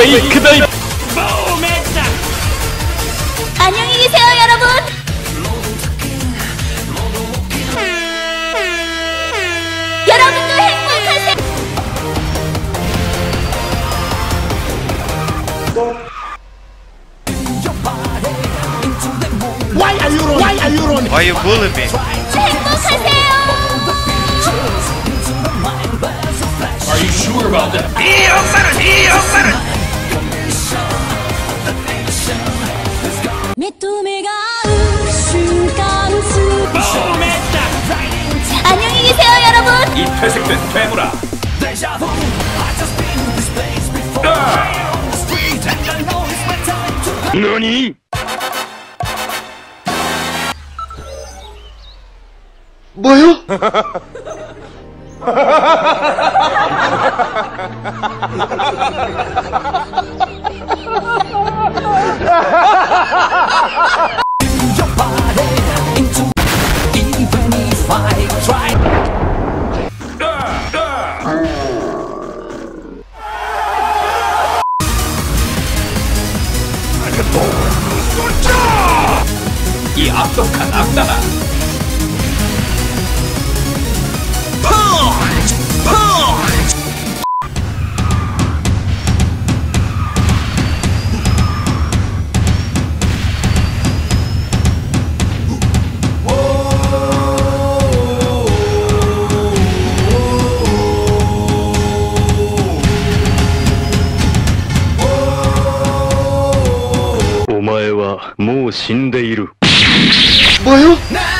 페이크 다이브. 안녕히 계세요, 여러분. 여러분도 행복하세요. Why are you running? Why you bullying me? 행복하세요. Are you sure about that? 이 엄마는! 안녕히 계세요, 여러분. 이 퇴색된 괴물아. 너니? 뭐요? 이 악독한 악당아. 뭐요?